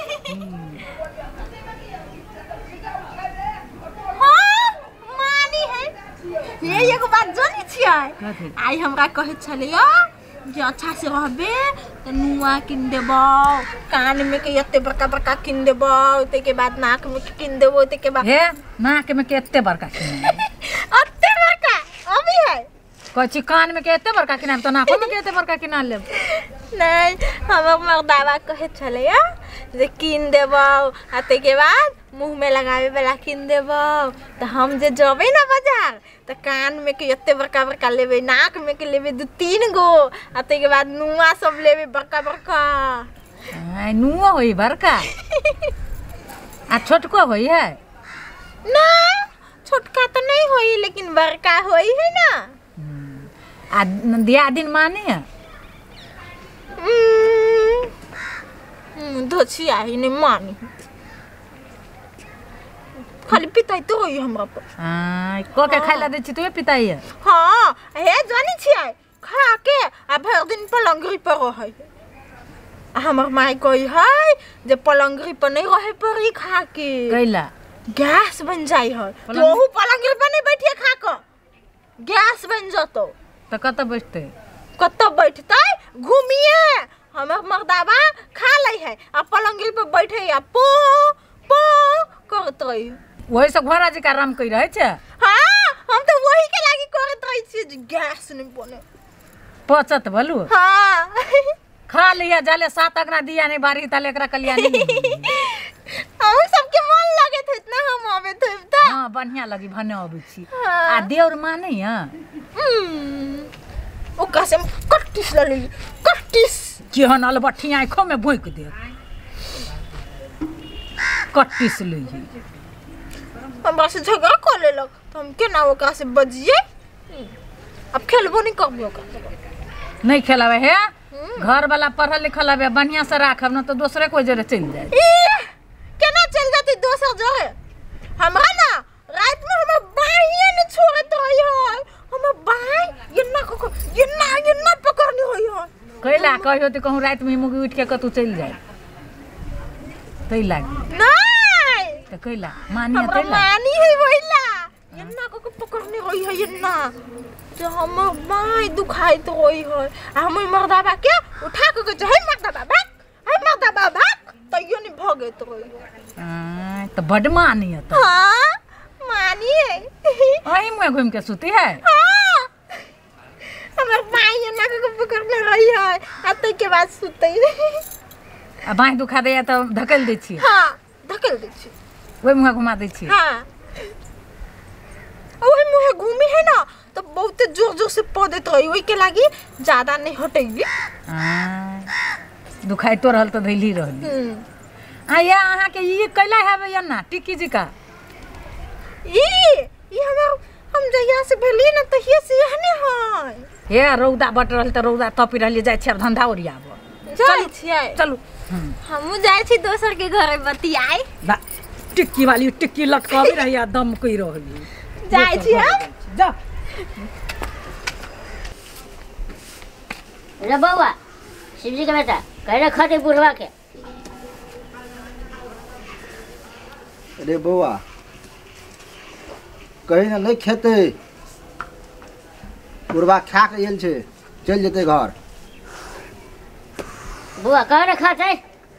हां मानी है ये एगो बात जानी छियै आई हमरा कहे छलियो जे अच्छा से रहबे तो नुआ किन देबो कान में के एते बड़का बड़का किन देबो ते के बाद नाक में किन देबो ते के बाद हे नाक में के एते बड़का किन एते बड़का अभी है कछि कान में के एते बड़का किन तो नाक में के एते बड़का किन लेब नहीं हमर मर्दावा कहे छलियो जे किन देबो आ ते के बाद मुंह में लगावे वाला किन देबो तो हम जे जबे ना बाजार तो कान में के एते बड़का बड़का लेबे नाक में के लेबे दो तीन गो आ ते के बाद नुआ सब लेबे बड़का बड़का आ नुआ होई बड़का आ छोटको होई है ना छोटका तो नहीं होई लेकिन बड़का होई है ना आ दिया दिन माने है हम्म धोची आई नहीं मानी खाली पिताई तो होई हमरा पर हां को के खाइला दे छी तो पिताई है हां हे जानी छियै खा के आ भर दिन पलंगरी पर रहै हमर माई कही है जे पलंगरी पर नहीं रहे परी खा के कैला गैस बन जाई है तो वो पलंगरी पर नहीं बैठिए खा के गैस बन जतो तो कत बैठते कत बैठते घूमिए हमर मर्दावा खा लै है आ पलंगरी पर बैठे आ पो पो करत रही वही सब घोड़ा जी का राम कई रहे छे हां हम तो वही के लागी करत रही छी जे गैस नहीं बने पचत भलू हां खा लिया जाले सात अगना दिया नहीं बारी ताले एकरा कलिया नहीं हम सबके मन लगे थे इतना हम आवे थे त हां बढ़िया लगी भने आबै छी आ देवर माने है ओ कसम कट्टिस ले कट्टिस केहन अलबठी आंखों में भोंक दे कट्टिस ले हम बस झगड़ा कर लेलक तो हम के ना ओकरा से बजिए अब खेलबो नहीं करबो ओकरा नहीं खेलावे है घर वाला पढ़ल लिखल हवे बढ़िया से राखब न तो दूसरे कोई जरे चल जाए केना चल जाती दोसर जगह हमरा ना रात में हम बाहिए न छोड़त रही है हम बाई ये ना को ये ना ये ना पकड़नी होई है कैला कहियो त कहूं रात में मुगी उठ के कतु चल जाए तई लागी नहीं त कैला मानिया तई ला मानी है वहीला ये ना को पकड़नी होई है ये ना जो हम बाई दुखाई तो होई है हम मर्दाबा के उठा के जो है मर्दाबा भाग है मर्दाबा भाग तो यो नहीं भागे तो होई हां त बड मानिया त हां मानी है वही मुँह घूम के सुती है। हाँ हमार माई ना के पकड़ ले रही है आते के बाद सुते आ बाँह दुखा दे तो धकेल दै छी। हाँ धकेल दै छी वही मुँह घुमा दै छी। हाँ वही मुँह घूमी है ना तो बहुत जोर जोर से पौधे तो वही के लागी ज्यादा नहीं हटेगी। दुखाई तो रहल तो धैली रहली। आ या अहाँ के ये कैला है या ना टिक्की जी का ई ई हम हम जहिया से भेली ना तहिया से यहने है हे रौदा बट रहल त रौदा तपि रहली जाय छै धंधा ओरियाब। चल छियै चलू हमहू जाय छी दोसर के घरे बतियाई। बा टिक्की वाली टिक्की लटकाबी रही आ दम कई रहली जाय छी हम जा। रे बउआ शिवजी के बेटा कहले खते बुढ़वा के। अरे बउआ कहीं ना नहीं खेते बुढ़वा खा के आयल छे चल जेते घर। बुआ कह रे खाते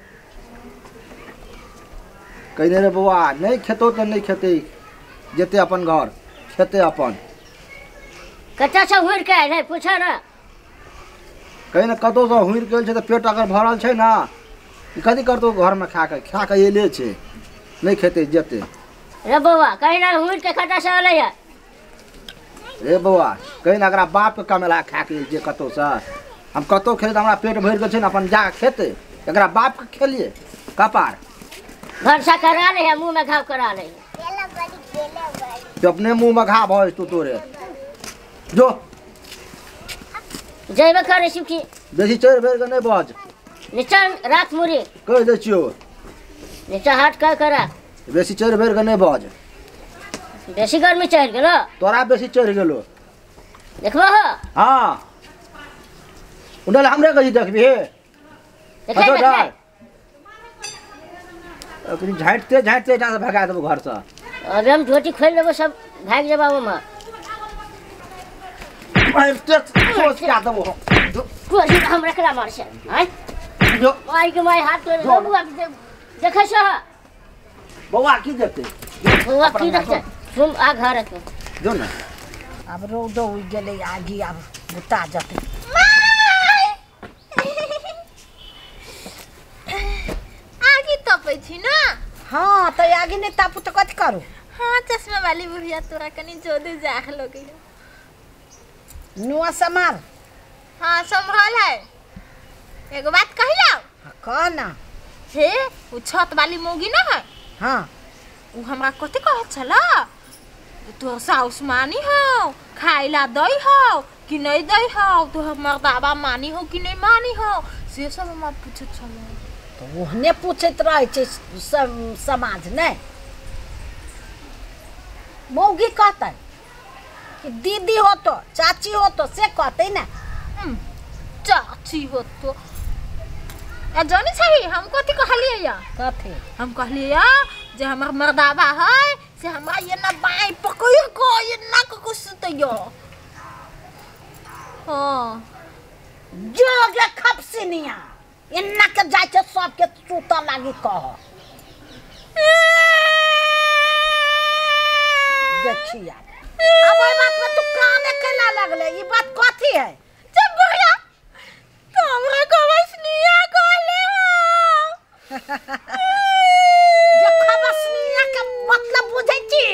कहीं रे बउआ नहीं खेतो तो नहीं खेते जेते अपन घर खेते अपन। कच्चा सा हुड़ के आयल है पूछा ना कहीं ना कतौ से हुड़ के छे तो पेट अगर भरल छे ना कथी करतो घर में खा के खा के एले छे नहीं खेते जेते। रे बउआ कहीं ना हुड़ के कच्चा सा ले है। रे बउआ कहीं ना अगर बाप के कमेला खा के जे कतौ से हम कतौ खेले हमरा पेट भर के छे ना अपन जा खेते एकरा बाप के खेलिए कपार घर सा करा ले है मुंह में घाव करा ले तो अपने मुंह में घा भज तू तोरे जो जइबे करे शिवजी बेसी चढ़ भर के नहीं बज नीचा रात मुरी कह दे छियो नीचा हाथ का करा बेसी चढ़ भर के नहीं बज बेसी गर्मी चढ़ गेलो तोरा बेसी चढ़ गेलो देखबो हो हाँ उन्हें हमरे कही देखबी देखे अच्छा देखे डर अपनी झाँटते झाँटते यहाँ से भगा देबो घर से। अभी हम झोटी खोल लेबो सब भाग जेबा ओमा सोच के देबो कोई हम रखला मार से हैं जो माई के माई हाथ तोड़ बबुआ देखै छ बउआ की देखते बबुआ की देखै तुम आ घर के जो ना अब रौदो उइ गेलै आगी अब बुता जते आगे तपै छी ना। हाँ तो आगे नहीं तापू तो कथी करू। हाँ चश्मा वाली बुढ़िया तोरा कनी जोदे जाख लगे नुआ समार हाँ संभल है एगो बात कहिला कह ना हे उ छत वाली मौगी ना है हाँ उ हमरा कथी कहत छला तोर साउस मानी हो खाइला दई हो कि नहीं दई हो तोहर मर्दाबा मानी हो कि नहीं मानी हो से सब हमरा पूछत छला। तो ओहने पूछत रहे छे सम, समाज ने मौगी कहते कि दीदी हो तो चाची हो तो से कहते ना चाची हो तो ए जानी छही हम कथी कहलिए या कथी हम कहलिए या जे हमर मर्दाबा है से हमरा ये ना बाई पकइयो को ये ना को सुतइयो। हां जोगे खपसिनिया इन्ना के जाय छे सब के सुता लागी कह देखिया अब ओइ बात में तू काने केला लगले ई बात कथी है जब बुढ़िया तो हमरा खबसनिया कहले हो जे खबसनिया के मतलब बुझै छी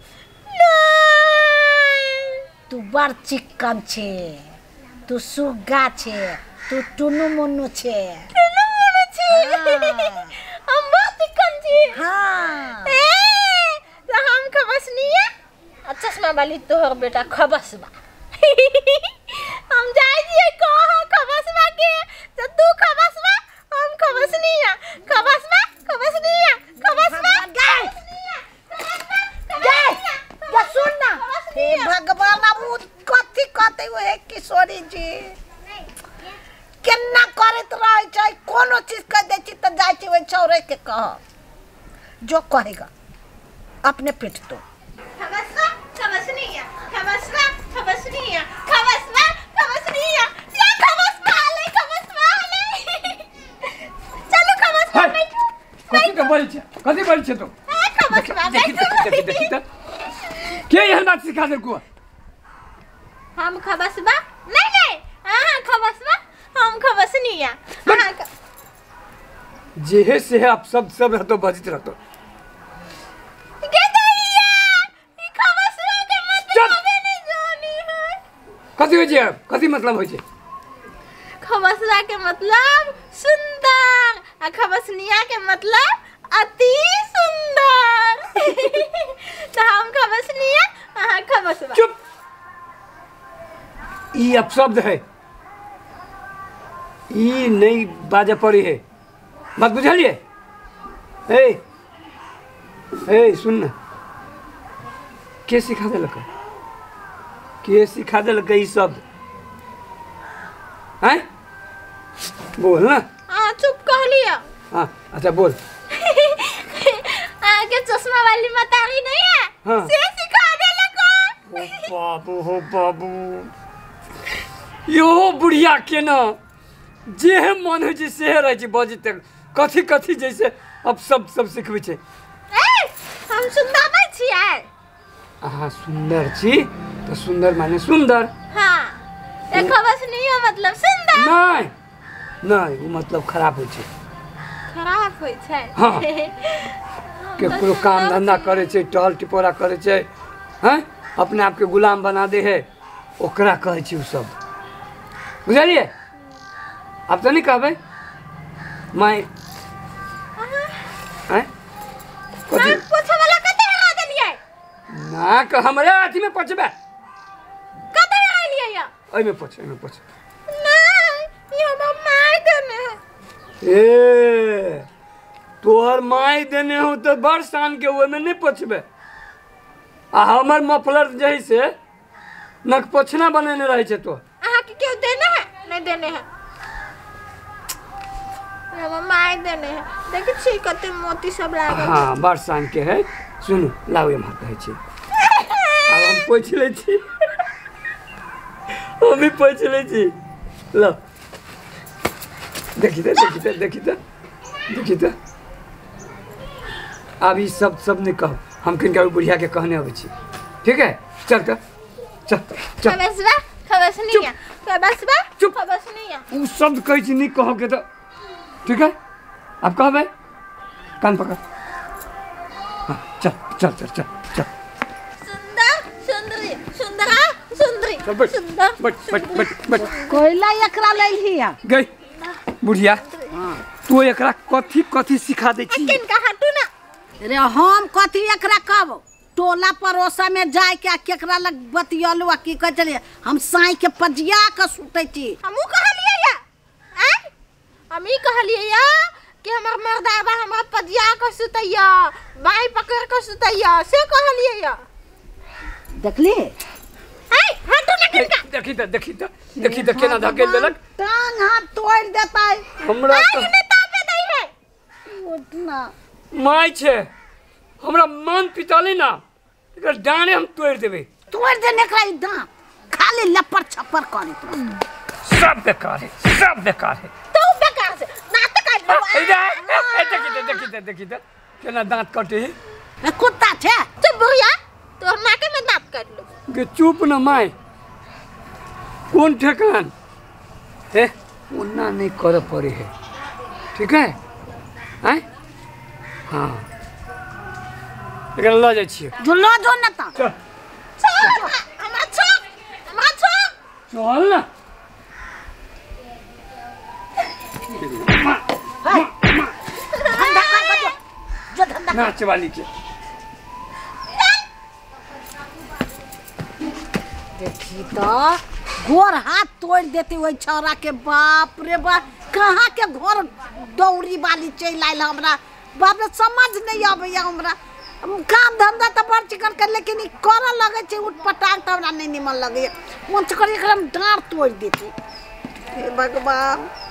तू बड़ चिकन छे तू सुगा छे तू टुनु मुन्नु छे टुनु मुन्नु छे हम बहुत चिकन छी हां ए तो हम खबसनिया चश्मा वाली तोहर बेटा खबसबा हम जाय दिए कह खबसबा के तो तू खबसबा हम खबसनिया खबसबा खबसनिया खबसबा गए या सुन ना हे भगवान अब कथी कहते हुए किशोरी जी केना करत रहे छै कोनो चीज कह दे छी त जाय छी ओइ छौरे के कह जो कहेगा अपने पेट तो खबसबा खबसनिया खबसबा खबसनिया खबसबा खबसनिया या खबसबा ले खबसबा ले चलो खबसबा कथी के बोल छै कथी बोल छै तो खबसबा देखि देखि देखि त सिखा दे को हम खबसबा नहीं नहीं हां खबसबा हम खबसनिया हां जेहे से आप सब सब रहतो बजित रहतो के दैया ई खबसबा के मतलब नहीं जानी है कथी हो जे कथी मतलब हो जे खबसबा के मतलब सुंदर आ खबसनिया के मतलब अति सुंदर तो हम खबसनिया हां खबसबा चुप ई अपशब्द है ई नहीं बाजा पड़ी है बात बुझलिए ए ए सुन ना के सिखा दे लका के सिखा दे लका ई शब्द हैं बोल ना हां चुप कह लिया हाँ अच्छा बोल आगे चश्मा वाली मतारी नहीं है हाँ। से सिखा दे लको ओ बाबू हो बाबू यो बुढ़िया के ना जे मन हो जे से रह जे बजे तक कथी कथी जैसे अब सब सब सिखबै छै ए हम सुंदर नहीं छियै अहाँ सुंदर छी तो सुंदर माने सुंदर हां देखो बस नहीं है मतलब सुंदर नहीं नहीं वो मतलब खराब हो छै खराब होय छै हाँ। केकरो काम धंधा करे छै टहल टिपोरा करे छै हैं अपने आप के गुलाम बना दे है ओकरा कहै छै उ सब बुझलिए आप तो नहीं कहबै मैं हैं कथी हम पूछे वाला कते हरा देलिए ना क हमरे अथी में पछबे कते हरा लिए या ओइ में पछ ओइ में पछ नहीं ये हम मार देने हैं ए तोहर माई देने हो तो बड़ शान के ओइ में नहीं पछबे आ हमर मफलर जही से नक पछना बनेने रहे छै तो आहा के क्यों देने हैं नहीं देने हैं हम मार देने हैं देखि छी कते मोती सब लागल हाँ बड़ शान के है सुनु लाउ एम कहै छी अब हम पोछ ले छी हम भी पोछ ले छी लो देखी तो देखी तो देखी तो देखी तो अब ई सब सब ने कहो हम किनका बुढ़िया के कहने आबै छी ठीक है चल तो चल चल खबसबा खबसनिया खबसबा चुप। खबसनिया उ शब्द कहै छी नहीं कहो के तो ठीक है अब कहबै कान पकड़ हाँ चल चल चल चल चल सुंदर सुंदरी सुंदरा सुंदरी चल बैठ सुंदर बैठ बैठ बैठ बैठ कोयला एकरा ले हिया गई बुढ़िया तू एकरा कथी कथी सिखा दे छी किनका हटू ना रे हम कथी एकरा कहब टोला पड़ोसा में जाय के आ केकरा लग बतियलु आ की कह चलिए हम साई के पजिया के सुतै छी हमू कहलिए या हैं हम ई कहलिए या कि हमर मर्दाबा हमरा पजिया के सुतैया बाई पकड़ के सुतैया से कहलिए या देखली हैं हटू ना किनका देखी तो देखी तो देखी तो केना धकेल देलक टांग हाथ तोड़ देता है हमरा तो ने तापे दै है उठना माय छे हमरा मन पितले ना एकर डाने हम तोड़ देबे तोड़ देने का दांत खाली लपर छपर करी तो सब बेकार है सब बेकार है तू बेकार से नाटक कर ए देखी तो देखी तो देखी तो केना दांत कटे है ए कुत्ता छे चुप बुढ़िया तोर नाके में दांत काट लो के चुप न माय कौन ठेकान है उन्ना नहीं कर पड़े है ठीक है हैं हाँ एकरा ल जाइ छियै जो लो जो न ता चल हमरा छोड़ हमरा छोड़ चल ना धंधा कर के जो जो धंधा नाच वाली के देखी तो गोर हाथ तोड़ देते वही छौरा के बाप रे बाप कहाँ के घर दौड़ी वाली चल आयल हमरा बाप रे समझ नहीं आबैया हमरा हम काम धंधा तो बड़ चिकन कर लेकिन ई करऽ लगे छै उठ पटांग तो हमरा नहीं निमन लगे मन चकर एकरा में डांट तोड़ देती हे भगवान